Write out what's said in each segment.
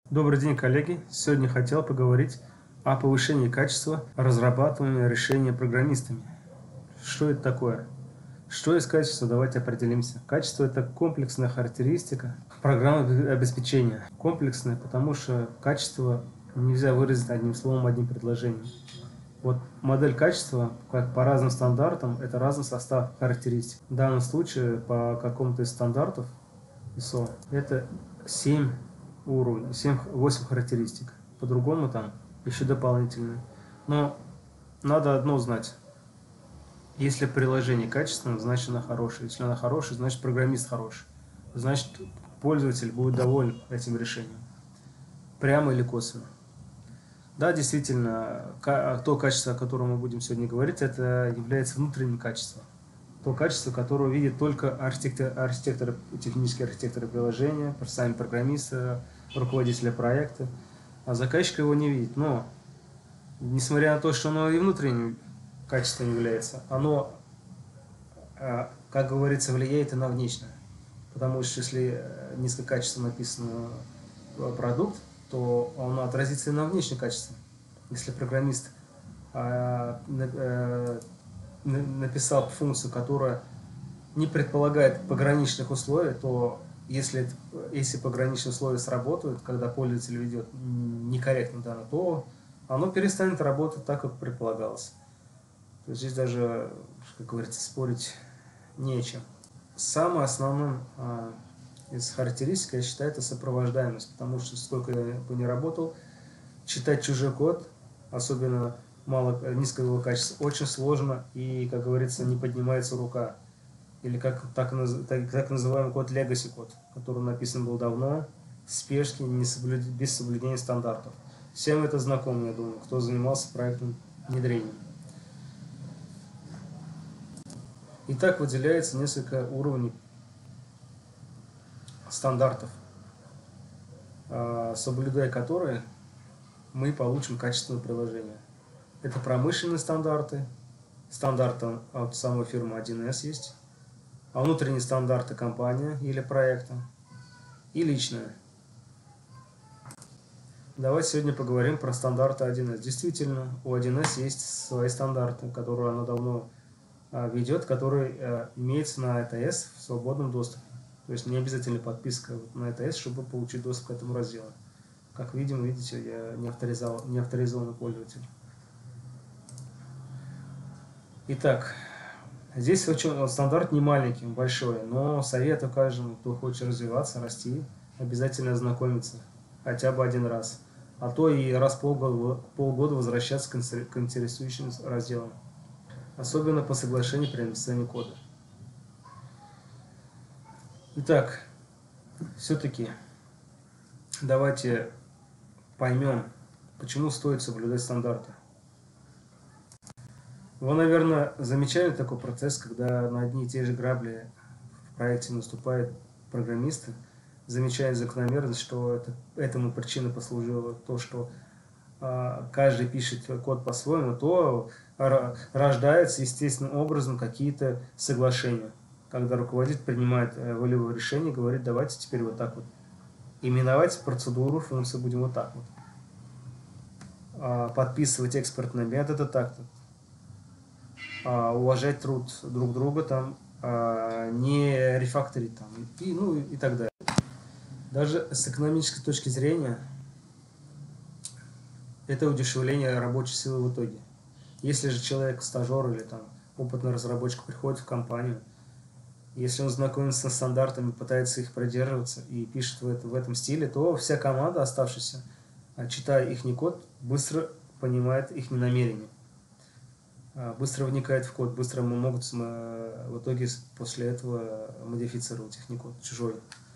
Добрый день, коллеги! Сегодня хотел поговорить о повышении качества разрабатываемого решения программистами. Что это такое? Что есть качество? Давайте определимся. Качество – это комплексная характеристика программного обеспечения. Комплексное, потому что качество нельзя выразить одним словом, одним предложением. Вот модель качества, как по разным стандартам, это разный состав характеристик. В данном случае по какому-то из стандартов ISO это 7 уровней, 8 характеристик. По-другому там еще дополнительные. Но надо одно знать. Если приложение качественное, значит оно хорошее. Если оно хорошее, значит программист хороший. Значит пользователь будет доволен этим решением. Прямо или косвенно. Да, действительно, то качество, о котором мы будем сегодня говорить, это является внутренним качеством. То качество, которое видит только архитекторы, технические архитекторы приложения, сами программисты, руководители проекта, а заказчик его не видит. Но, несмотря на то, что оно и внутренним качеством является, оно, как говорится, влияет и на внешнее. Потому что если низкокачественно написан продукт, то он отразится и на внешнем качестве. Если программист написал функцию, которая не предполагает пограничных условий, то если пограничные условия сработают, когда пользователь ведет некорректно данные, то оно перестанет работать так, как предполагалось. То есть здесь даже, как говорится, спорить не о чем. Самым основным из характеристик, я считаю, это сопровождаемость, потому что сколько я бы не работал, читать чужой код, особенно низкого качества, очень сложно и, как говорится, не поднимается рука. Или так называемый код legacy код, который написан был давно, в спешке, без соблюдения стандартов. Всем это знакомо, я думаю, кто занимался проектным внедрением. Итак, выделяется несколько уровней стандартов, соблюдая которые мы получим качественное приложение. Это промышленные стандарты, стандарты от самой фирмы 1С есть, а внутренние стандарты компании или проекта и личные. Давайте сегодня поговорим про стандарты 1С. Действительно, у 1С есть свои стандарты, которые она давно ведет, которые имеются на АТС в свободном доступе. То есть не обязательно подписка на АТС, чтобы получить доступ к этому разделу. Как видим, видите, я не авторизованный пользователь. Итак, здесь очень стандарт не маленький, большой, но советую каждому, кто хочет развиваться, расти, обязательно ознакомиться хотя бы один раз. А то и раз в полгода возвращаться к интересующим разделам. Особенно по соглашению при написании кода. Итак, все-таки давайте поймем, почему стоит соблюдать стандарты. Вы, наверное, замечали такой процесс, когда на одни и те же грабли в проекте наступают программисты, замечая закономерность, что этому причиной послужило то, что каждый пишет код по-своему, то рождаются естественным образом какие-то соглашения. Когда руководитель принимает волевое решение, говорит, давайте теперь вот так вот. Именовать процедуру функции будем вот так вот. Подписывать экспортные методы так-то. Уважать труд друг друга, там, не рефакторить там, и так далее. Даже с экономической точки зрения это удешевление рабочей силы в итоге. Если же человек, стажер или там, опытный разработчик приходит в компанию, если он знакомится с стандартами, пытается их придерживаться и пишет в этом стиле, то вся команда, оставшаяся, читая их код, быстро понимает их намерения. Быстро вникает в код, быстро могут в итоге после этого модифицировать их код чужой.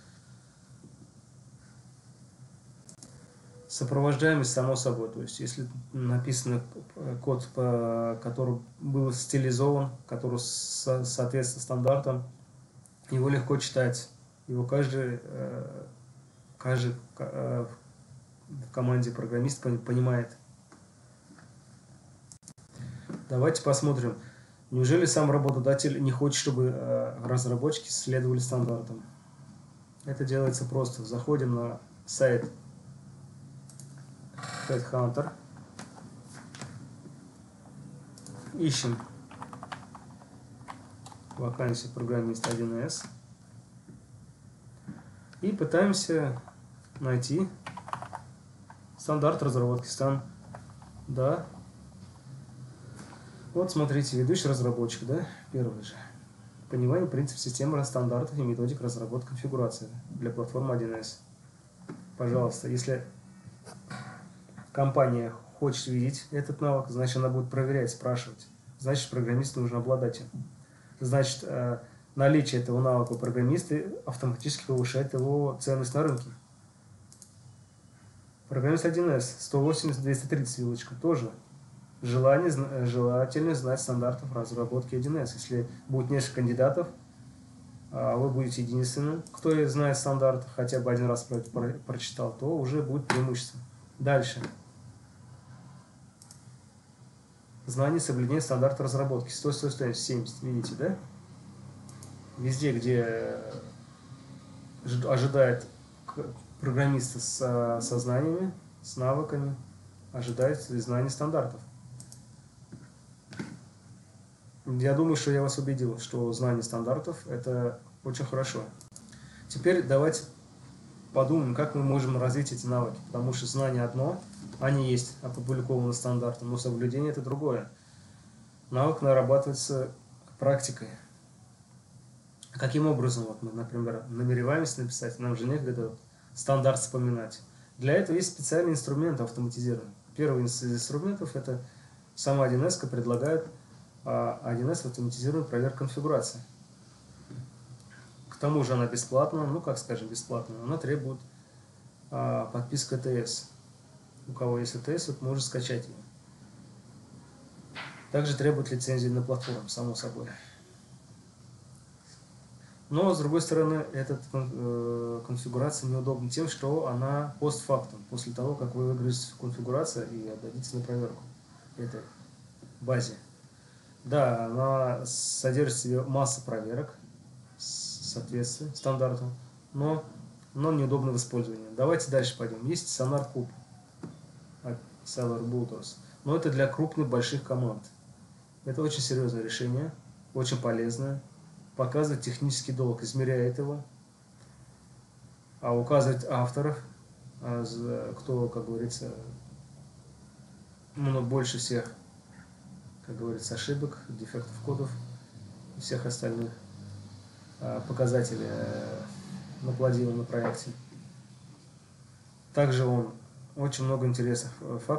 Сопровождаемость, само собой, то есть если написан код, который был стилизован, который соответствует стандартам, его легко читать, его каждый в команде программист понимает. Давайте посмотрим, неужели сам работодатель не хочет, чтобы разработчики следовали стандартам. Это делается просто. Заходим на сайт Headhunter. Ищем вакансию программист 1С. И пытаемся найти стандарт разработки стан. Да. Вот смотрите, ведущий разработчик, да, первый же. Понимание принципов системы стандартов и методик разработки конфигурации для платформы 1С. Пожалуйста, если компания хочет видеть этот навык, значит она будет проверять, спрашивать. Значит, программисту нужно обладать им. Значит, наличие этого навыка у программиста автоматически повышает его ценность на рынке. Программист 1С, 180-230 вилочка, тоже. Желательно знать стандартов разработки 1С. Если будет несколько кандидатов, а вы будете единственным, кто знает стандарт, хотя бы один раз прочитал, то уже будет преимущество. Дальше. Знание соблюдения стандарта разработки. 100, 100, 100, 70. Видите, да? Везде, где ожидает программиста со знаниями, с навыками, ожидает знания стандартов. Я думаю, что я вас убедил, что знание стандартов – это очень хорошо. Теперь давайте подумаем, как мы можем развить эти навыки. Потому что знание одно, они есть опубликованы стандартом, но соблюдение – это другое. Навык нарабатывается практикой. Каким образом, вот мы, например, намереваемся написать, нам же некогда стандарт вспоминать. Для этого есть специальный инструмент автоматизированный. Первый из инструментов – это сама 1С предлагает 1С автоматизированную проверку конфигурации. К тому же она бесплатна, ну как скажем бесплатная, она требует подписки АТС. У кого есть АТС, вот может скачать ее. Также требует лицензии на платформу, само собой. Но, с другой стороны, эта конфигурация неудобна тем, что она постфактум, после того, как вы выгрузите конфигурацию и отдадите на проверку этой базе. Да, она содержит в себе массу проверок, соответствия стандарту, но неудобно в использовании. Давайте дальше пойдем. Есть SonarCube от Seller Builders, но это для крупных, больших команд. Это очень серьезное решение, очень полезное. Показывает технический долг, измеряет его, указывает авторов, кто, как говорится, больше всех, как говорится, ошибок, дефектов кодов и всех остальных показателей наплодил на проекте. Также он очень много интересных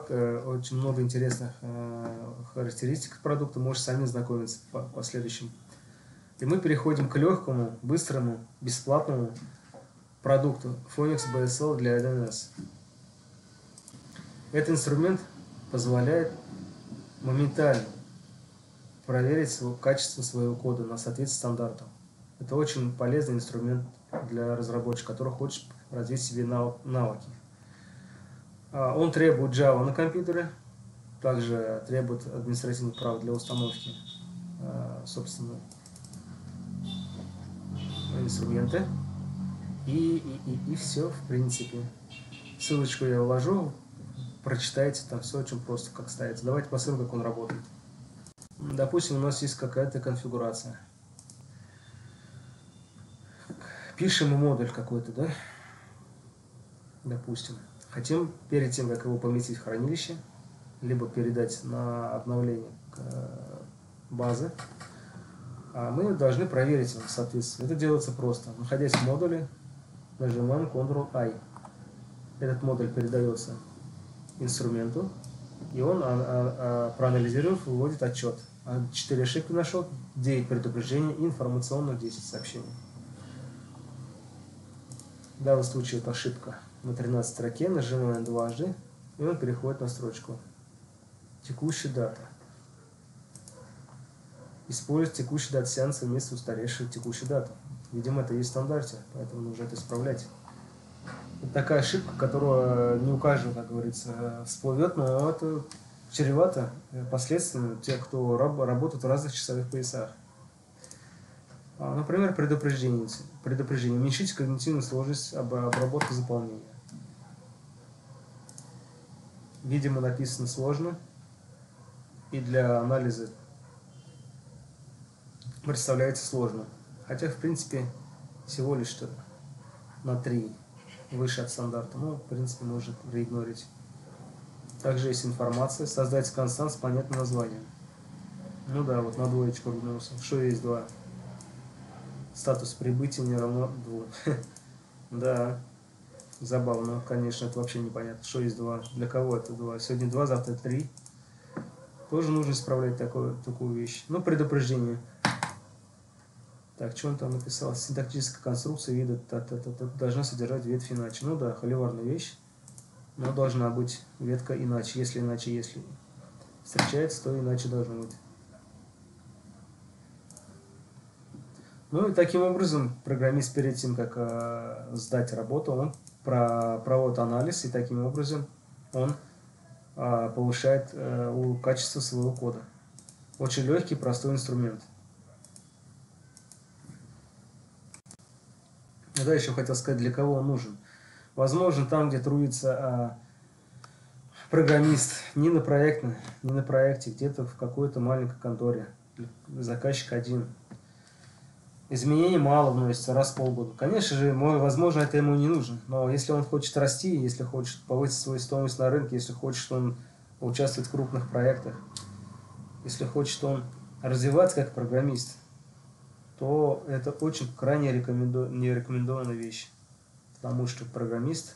характеристик продукта, можете сами знакомиться по последующим. И мы переходим к легкому, быстрому, бесплатному продукту Phoenix BSL для 1С. Этот инструмент позволяет моментально проверить качество своего кода на соответствие стандартам. Это очень полезный инструмент для разработчика, который хочет развить в себе навыки. Он требует Java на компьютере, также требует административных прав для установки, собственно, инструменты. И все, в принципе. Ссылочку я вложу, прочитайте, там все очень просто, как ставится. Давайте посмотрим, как он работает. Допустим, у нас есть какая-то конфигурация. Пишем модуль какой-то, да? Допустим. Хотим перед тем, как его поместить в хранилище, либо передать на обновление базы, мы должны проверить его соответствие. Это делается просто. Находясь в модуле, нажимаем Ctrl-I. Этот модуль передается инструменту, и он, проанализировав, выводит отчет. 4 ошибки нашел, 9 предупреждений, информационно 10 сообщений. В данном случае это ошибка на 13 строке, нажимаем дважды, и он переходит на строчку «Текущая дата». Использовать текущий дат сеанса вместо устаревшей текущей даты. Видимо, это есть в стандарте, поэтому нужно это исправлять. Это такая ошибка, которая не у каждого, как говорится, всплывет, но это чревато последствиями тех, кто работает в разных часовых поясах. Например, предупреждение. Уменьшить когнитивную сложность обработки заполнения. видимо, написано сложно, и для анализа представляется сложно. Хотя, в принципе, всего лишь что на 3 выше от стандарта. Ну, в принципе, можно проигнорить. Также есть информация. Создать констант с понятным названием. Ну да, вот на двоечку ругнулся. Что есть 2? Статус прибытия не равно 2. Да, забавно, конечно, это вообще непонятно. Что есть 2? Для кого это 2? Сегодня 2, завтра 3. Тоже нужно исправлять такую вещь. Ну, предупреждение. Так, что он там написал? Синтаксическая конструкция вида должна содержать ветвь иначе. Ну да, холиварная вещь. Но должна быть ветка иначе. Если встречается, то иначе должно быть. Ну и таким образом программист перед тем, как сдать работу, он проводит анализ, и таким образом он повышает качество своего кода. Очень легкий, простой инструмент. Да, еще хотел сказать, для кого он нужен. Возможно, там, где трудится программист не на проекте, где-то в какой-то маленькой конторе, заказчик один. Изменений мало вносится, раз в полгода. Конечно же, возможно, это ему не нужно. Но если он хочет расти, если хочет повысить свою стоимость на рынке, если хочет он участвовать в крупных проектах, если хочет он развиваться как программист, то это очень крайне нерекомендованная вещь. Потому что программист,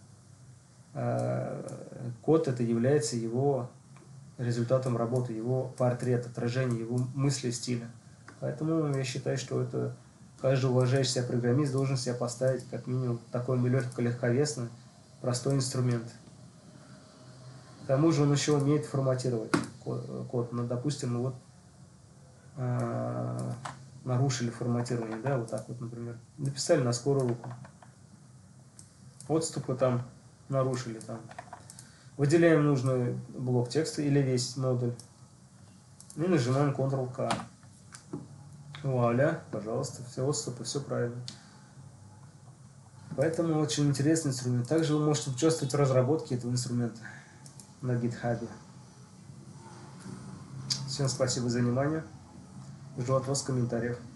код это является его результатом работы, его портрет, отражение, его мысли, стиля. Поэтому я считаю, что это каждый уважающий себя программист должен себя поставить как минимум такой легковесный, простой инструмент. К тому же он еще умеет форматировать код. Ну, допустим, вот нарушили форматирование, да, вот так вот, например. Написали на скорую руку. Отступы там нарушили там. Выделяем нужный блок текста или весь модуль. И нажимаем Ctrl-K. Вуаля, пожалуйста, все отступы, все правильно. Поэтому очень интересный инструмент. Также вы можете участвовать в разработке этого инструмента на GitHub. Всем спасибо за внимание. Жду от вас комментариев.